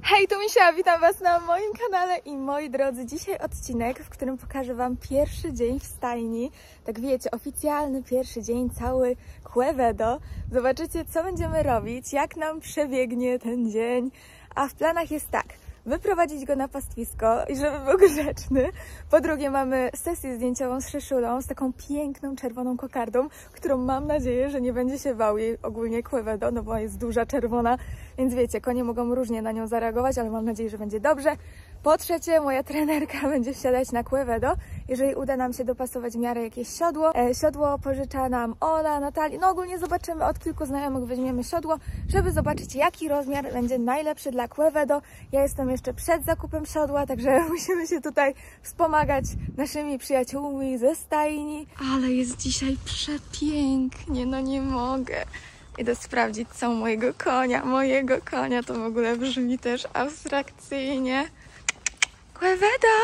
Hej, tu Misia, witam Was na moim kanale i moi drodzy, dzisiaj odcinek, w którym pokażę Wam pierwszy dzień w stajni. Tak wiecie, oficjalny pierwszy dzień, cały Quevedo. Zobaczycie, co będziemy robić, jak nam przebiegnie ten dzień. A w planach jest tak: wyprowadzić go na pastwisko i żeby był grzeczny. Po drugie, mamy sesję zdjęciową z Szeszulą, z taką piękną czerwoną kokardą, którą mam nadzieję, że nie będzie się bał jej ogólnie Quevedo, no bo jest duża, czerwona, więc wiecie, konie mogą różnie na nią zareagować, ale mam nadzieję, że będzie dobrze. Po trzecie, moja trenerka będzie wsiadać na Quevedo, jeżeli uda nam się dopasować w miarę jakieś siodło. Siodło pożycza nam Ola, Natalia, no ogólnie zobaczymy, od kilku znajomych weźmiemy siodło, żeby zobaczyć, jaki rozmiar będzie najlepszy dla Quevedo. Ja jestem jeszcze przed zakupem siodła, także musimy się tutaj wspomagać naszymi przyjaciółmi ze stajni. Ale jest dzisiaj przepięknie, no nie mogę. Idę sprawdzić, co mojego konia, to w ogóle brzmi też abstrakcyjnie. Quevedo!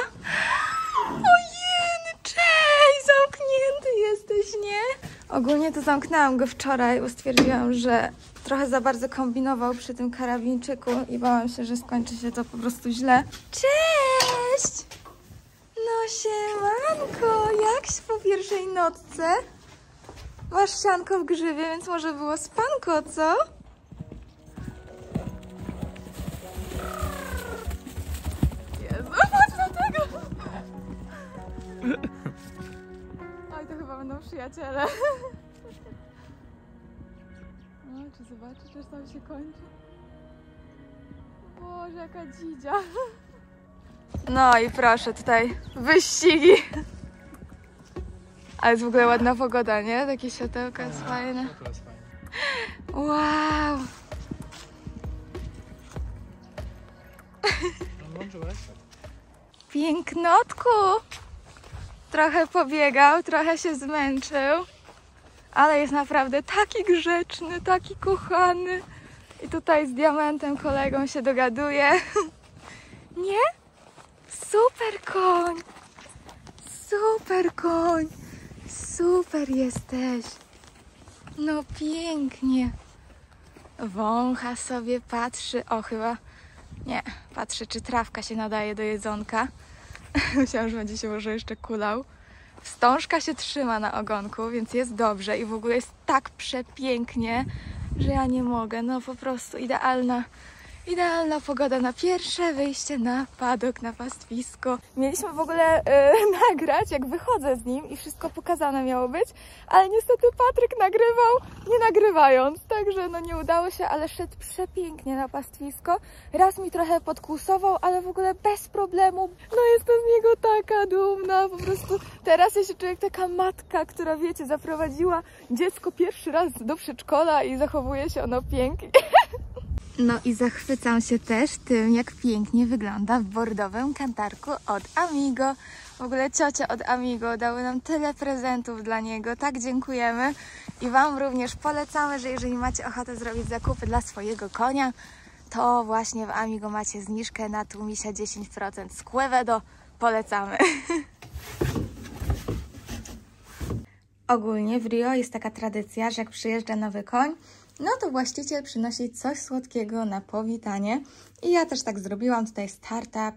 Ojej, cześć! Zamknięty jesteś, nie? Ogólnie to zamknęłam go wczoraj, bo stwierdziłam, że trochę za bardzo kombinował przy tym karabinczyku i bałam się, że skończy się to po prostu źle. Cześć! No siemanko, jak się po pierwszej nocce? Masz sianko w grzywie, więc może było spanko, co? Jezu, patrz na tego! Oj, to chyba będą przyjaciele. No, czy zobaczysz, że tam się kończy? Boże, jaka dzidzia. No i proszę, tutaj wyścigi. Ale jest w ogóle ładna pogoda, nie? Takie światełka jest fajne. Wow! Pięknotku! Trochę pobiegał, trochę się zmęczył, ale jest naprawdę taki grzeczny, taki kochany. I tutaj z Diamentem, kolegą, się dogaduje. Nie? Super koń! Super koń! Super jesteś! No pięknie! Wącha sobie, patrzy, o chyba, nie, patrzy, czy trawka się nadaje do jedzonka. Myślałam, że będzie się może jeszcze kulał. Wstążka się trzyma na ogonku, więc jest dobrze i w ogóle jest tak przepięknie, że ja nie mogę, no po prostu idealna pogoda na pierwsze wyjście na padok, na pastwisko. Mieliśmy w ogóle nagrać, jak wychodzę z nim i wszystko pokazane miało być, ale niestety Patryk nagrywał, nie nagrywając, także no nie udało się, ale szedł przepięknie na pastwisko. Raz mi trochę podkłusował, ale w ogóle bez problemu. No jestem z niego taka dumna, po prostu teraz ja się czuję jak taka matka, która wiecie, zaprowadziła dziecko pierwszy raz do przedszkola i zachowuje się ono pięknie. No i zachwycam się też tym, jak pięknie wygląda w bordowym kantarku od Amigo. W ogóle ciocie od Amigo dały nam tyle prezentów dla niego, tak dziękujemy. I Wam również polecamy, że jeżeli macie ochotę zrobić zakupy dla swojego konia, to właśnie w Amigo macie zniżkę na Tłumisia 10% z Quevedo. Polecamy. Ogólnie w Rio jest taka tradycja, że jak przyjeżdża nowy koń, no to właściciel przynosi coś słodkiego na powitanie. I ja też tak zrobiłam. Tutaj jest tarta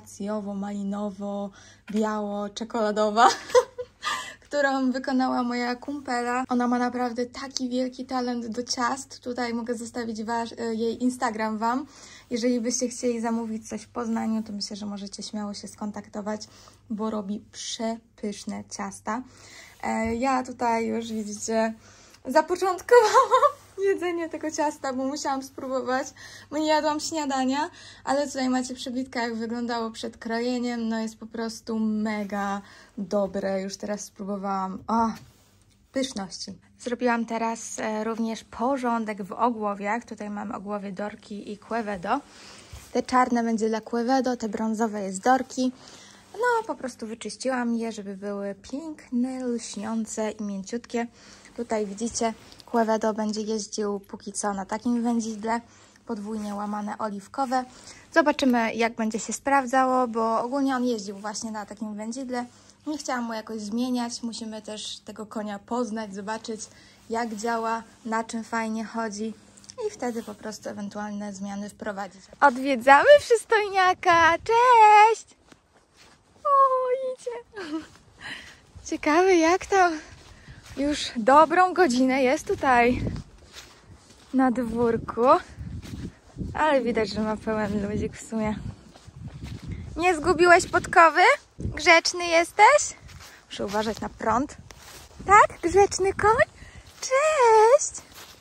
pistacjowo-malinowo-biało-czekoladowa, którą wykonała moja kumpela. Ona ma naprawdę taki wielki talent do ciast. Tutaj mogę zostawić jej Instagram Wam. Jeżeli byście chcieli zamówić coś w Poznaniu, to myślę, że możecie śmiało się skontaktować, bo robi przepyszne ciasta. Ja tutaj już widzicie, zapoczątkowałam jedzenie tego ciasta, bo musiałam spróbować, bo nie jadłam śniadania, ale tutaj macie przebitkę, jak wyglądało przed krojeniem. No jest po prostu mega dobre. Już teraz spróbowałam. O, pyszności. Zrobiłam teraz również porządek w ogłowiach. Tutaj mamy ogłowie Dorki i Quevedo. Te czarne będzie dla Quevedo, te brązowe jest Dorki. No, po prostu wyczyściłam je, żeby były piękne, lśniące i mięciutkie. Tutaj widzicie, Quevedo będzie jeździł póki co na takim wędzidle, podwójnie łamane oliwkowe. Zobaczymy, jak będzie się sprawdzało, bo ogólnie on jeździł właśnie na takim wędzidle. Nie chciałam mu jakoś zmieniać, musimy też tego konia poznać, zobaczyć, jak działa, na czym fajnie chodzi. i wtedy po prostu ewentualne zmiany wprowadzić. Odwiedzamy przystojniaka. Cześć! O, idzie. Ciekawe, jak tam już dobrą godzinę jest tutaj na dwórku. Ale widać, że ma pełen luzik w sumie. Nie zgubiłeś podkowy? Grzeczny jesteś? Muszę uważać na prąd. Tak? Grzeczny koń? Cześć!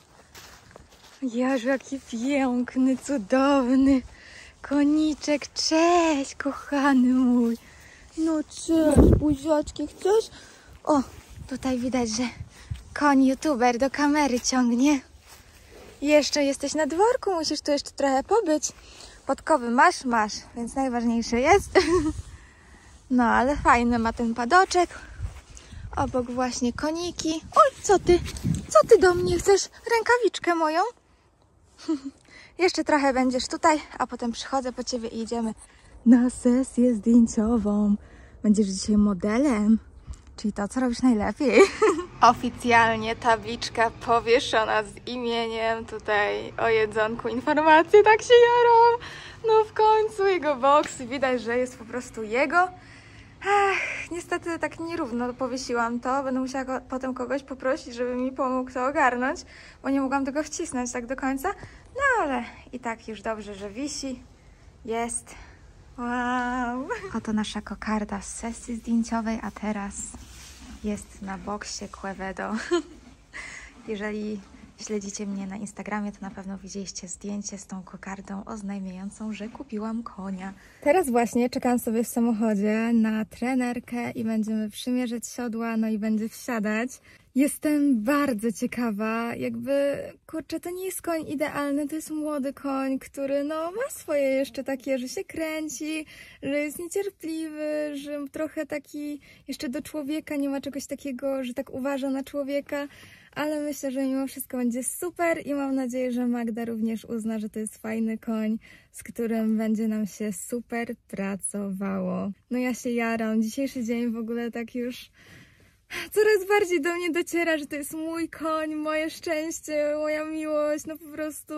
Jezu, jaki piękny, cudowny koniczek. Cześć, kochany mój. No cześć, buziaczki, chcesz? O, tutaj widać, że koń youtuber do kamery ciągnie. Jeszcze jesteś na dworku, musisz tu jeszcze trochę pobyć. Podkowy masz, więc najważniejsze jest. No, ale fajny ma ten padoczek. Obok właśnie koniki. Oj, co ty? Co ty do mnie chcesz? Rękawiczkę moją? Jeszcze trochę będziesz tutaj, a potem przychodzę po ciebie i idziemy na sesję zdjęciową. Będziesz dzisiaj modelem, czyli to, co robisz najlepiej. Oficjalnie tabliczka powieszona z imieniem, tutaj o jedzonku informacje, tak się jaram. No w końcu jego boks, widać, że jest po prostu jego. Niestety tak nierówno powiesiłam to, będę musiała potem kogoś poprosić, żeby mi pomógł to ogarnąć, bo nie mogłam tego wcisnąć tak do końca. No ale i tak już dobrze, że wisi. Jest. Wow! Oto nasza kokarda z sesji zdjęciowej, a teraz jest na boksie Quevedo. Jeżeli śledzicie mnie na Instagramie, to na pewno widzieliście zdjęcie z tą kokardą oznajmiającą, że kupiłam konia. Teraz właśnie czekam sobie w samochodzie na trenerkę i będziemy przymierzyć siodła, no i będzie wsiadać. Jestem bardzo ciekawa, kurczę, to nie jest koń idealny, to jest młody koń, który no ma swoje jeszcze takie, że się kręci, że jest niecierpliwy, że trochę taki jeszcze do człowieka, nie ma czegoś takiego, że tak uważa na człowieka, ale myślę, że mimo wszystko będzie super i mam nadzieję, że Magda również uzna, że to jest fajny koń, z którym będzie nam się super pracowało. No ja się jaram, dzisiejszy dzień w ogóle tak już coraz bardziej do mnie dociera, że to jest mój koń, moje szczęście, moja miłość, no po prostu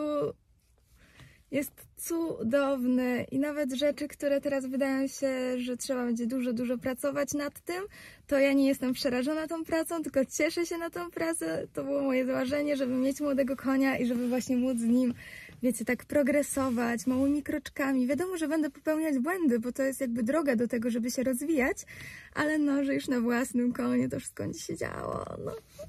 jest cudowny i nawet rzeczy, które teraz wydają się, że trzeba będzie dużo pracować nad tym, to ja nie jestem przerażona tą pracą, tylko cieszę się na tą pracę. To było moje założenie, żeby mieć młodego konia i żeby właśnie móc z nim, wiecie, tak progresować małymi kroczkami. Wiadomo, że będę popełniać błędy, bo to jest jakby droga do tego, żeby się rozwijać, ale no, że już na własnym koniu to wszystko będzie się działo, no.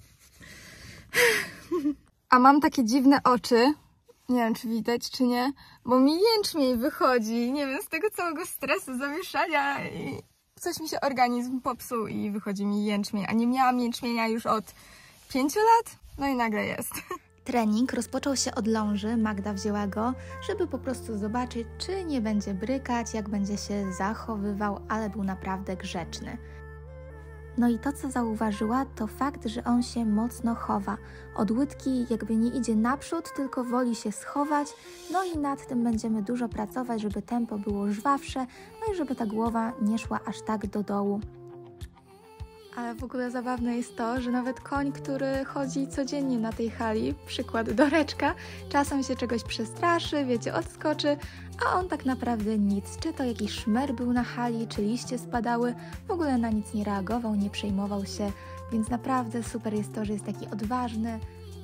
A mam takie dziwne oczy. Nie wiem, czy widać, czy nie, bo mi jęczmień wychodzi, nie wiem, z tego całego stresu, zamieszania i coś mi się organizm popsuł i wychodzi mi jęczmień, a nie miałam jęczmienia już od 5 lat, no i nagle jest. Trening rozpoczął się od ląży, Magda wzięła go, żeby po prostu zobaczyć, czy nie będzie brykać, jak będzie się zachowywał, ale był naprawdę grzeczny. No i to, co zauważyła, to fakt, że on się mocno chowa. Od łydki jakby nie idzie naprzód, tylko woli się schować. No i nad tym będziemy dużo pracować, żeby tempo było żwawsze, no i żeby ta głowa nie szła aż tak do dołu. Ale w ogóle zabawne jest to, że nawet koń, który chodzi codziennie na tej hali, przykład Doreczka, czasem się czegoś przestraszy, wiecie, odskoczy, a on tak naprawdę nic. Czy to jakiś szmer był na hali, czy liście spadały, w ogóle na nic nie reagował, nie przejmował się, więc naprawdę super jest to, że jest taki odważny.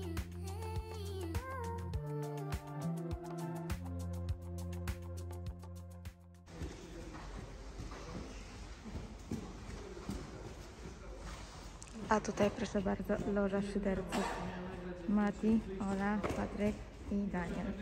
A tutaj proszę bardzo, loża szyderców. Mati, Ola, Patryk i Daniel.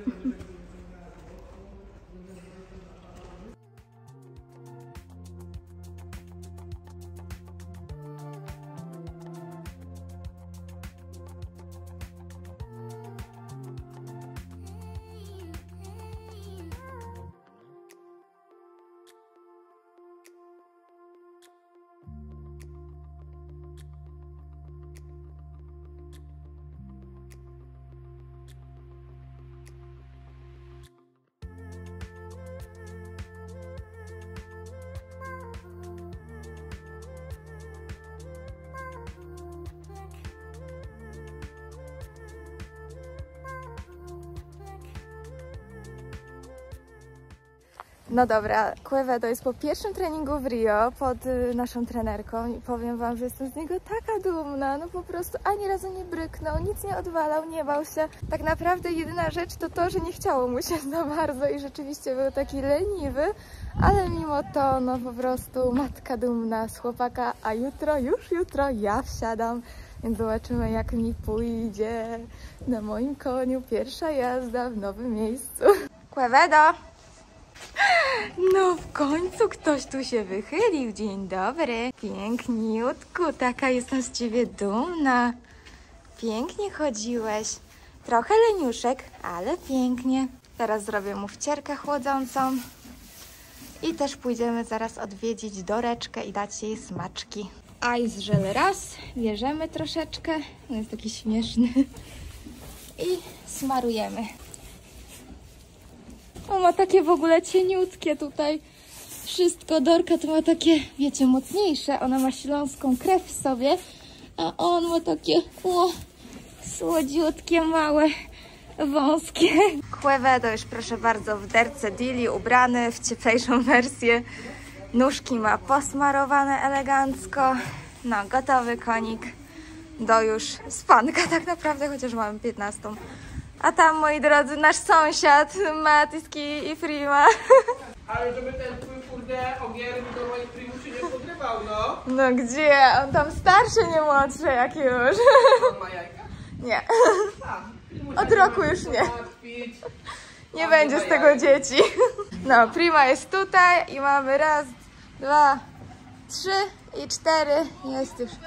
No dobra, Quevedo jest po pierwszym treningu w Rio pod naszą trenerką i powiem wam, że jestem z niego taka dumna. No po prostu ani razu nie bryknął, nic nie odwalał, nie bał się. Tak naprawdę jedyna rzecz to to, że nie chciało mu się za bardzo i rzeczywiście był taki leniwy, ale mimo to no po prostu matka dumna z chłopaka, a już jutro ja wsiadam, więc zobaczymy jak mi pójdzie na moim koniu. Pierwsza jazda w nowym miejscu. Quevedo! No w końcu ktoś tu się wychylił. Dzień dobry. Piękniutku, taka jestem z ciebie dumna. Pięknie chodziłeś. Trochę leniuszek, ale pięknie. Teraz zrobię mu wcierkę chłodzącą. I też pójdziemy zaraz odwiedzić Doreczkę i dać jej smaczki. Ice żel raz, bierzemy troszeczkę. On jest taki śmieszny. I smarujemy. O, ma takie w ogóle cieniutkie tutaj wszystko. Dorka to ma takie, wiecie, mocniejsze. Ona ma śląską krew w sobie, a on ma takie, słodziutkie, małe, wąskie. Quevedo już proszę bardzo w derce Dili ubrany w cieplejszą wersję. Nóżki ma posmarowane elegancko. No, gotowy konik do już spanka tak naprawdę, chociaż mamy 15. A tam, moi drodzy, nasz sąsiad, Matyski i Prima. Ale żeby ten twój kurde ogier do mojej Primu się nie podrywał, no. No gdzie? On tam starszy, nie młodszy jak już. On ma jajka? Nie. A, Od roku już nie. Nie będzie z tego dzieci. No, Prima jest tutaj i mamy raz, 2, 3 i 4. Jest już.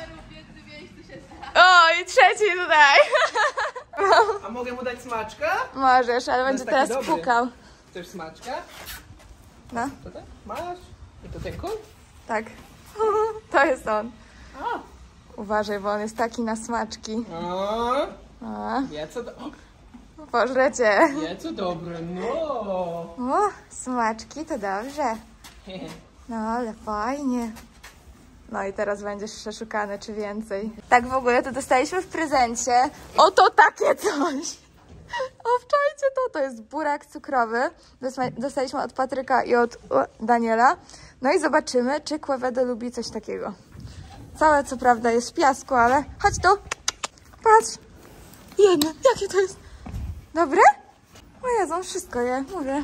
O, i trzeci tutaj. A mogę mu dać smaczka? Możesz, ale będzie taki teraz dobry. pukał. Chcesz smaczka? No, To tak? Masz? I to ten kul? tak. To jest on. A. Uważaj, bo on jest taki na smaczki. A, Ja co do... pożrę cię. Ja co dobre, no. O, smaczki to dobrze. No, ale fajnie. No i teraz będziesz przeszukany, czy więcej. Tak w ogóle to dostaliśmy w prezencie. Oto takie coś. Obczajcie to, to jest burak cukrowy. Dostaliśmy od Patryka i od Daniela. No i zobaczymy, czy Quevedo lubi coś takiego. Całe co prawda jest w piasku, ale chodź tu. Patrz. Jedno, jakie to jest. Dobre? O Jezu, on wszystko je, mówię.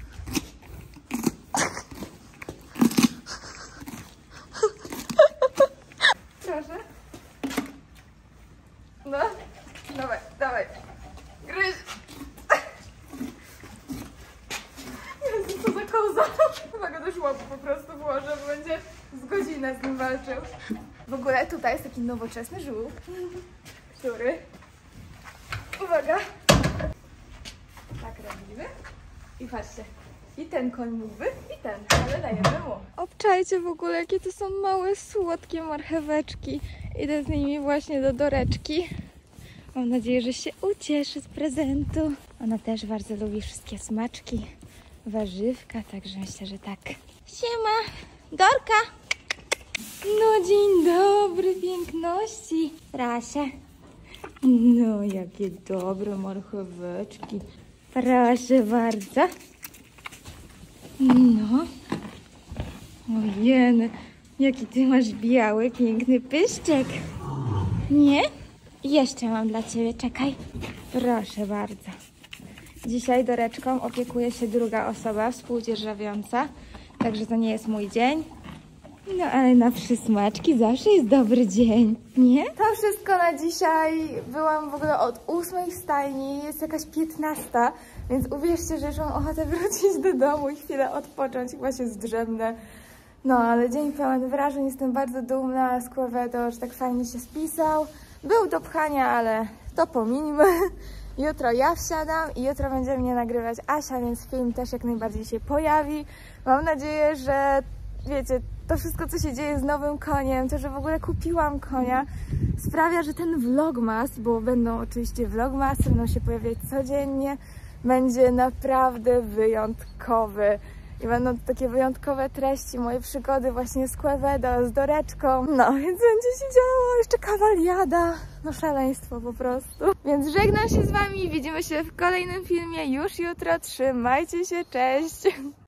Proszę. No, dawaj, dawaj. Gryź. Jezu, co za koza. Chyba go do żłobu po prostu włożę, bo będzie z godzinę z nim walczył. W ogóle tutaj jest taki nowoczesny żółw, który... Uwaga. Tak robimy. I patrzcie. I ten koń mógłby, i ten, ale dajemy mu. Obczajcie w ogóle, jakie to są małe, słodkie marcheweczki. Idę z nimi właśnie do Doreczki. Mam nadzieję, że się ucieszy z prezentu. Ona też bardzo lubi wszystkie smaczki, warzywka, także myślę, że tak. Siema, Dorka! No dzień dobry, piękności. Rasia. No, jakie dobre marcheweczki. Proszę bardzo. No. Ojej, jaki ty masz biały, piękny pyszczek. Nie? Jeszcze mam dla ciebie, czekaj. Proszę bardzo. Dzisiaj Doreczką opiekuje się druga osoba współdzierżawiąca, także to nie jest mój dzień. No ale na przysmaczki zawsze jest dobry dzień, nie? To wszystko na dzisiaj. Byłam w ogóle od 8 w stajni, jest jakaś 15, więc uwierzcie, że już mam ochotę wrócić do domu i chwilę odpocząć, chyba się zdrzemnę. No ale dzień pełen wrażeń, jestem bardzo dumna z Quevedo, że tak fajnie się spisał. Był do pchania, ale to pomińmy. Jutro ja wsiadam i jutro będzie mnie nagrywać Asia, więc film też jak najbardziej się pojawi. Mam nadzieję, że wiecie, to wszystko, co się dzieje z nowym koniem, to, że w ogóle kupiłam konia, sprawia, że ten vlogmas, bo będą oczywiście vlogmasy, będą się pojawiać codziennie, będzie naprawdę wyjątkowy. I będą to takie wyjątkowe treści, moje przygody właśnie z Quevedo, z Doreczką. No, więc będzie się działo, jeszcze kawaliada. No szaleństwo po prostu. Więc żegnam się z wami, widzimy się w kolejnym filmie już jutro. Trzymajcie się, cześć!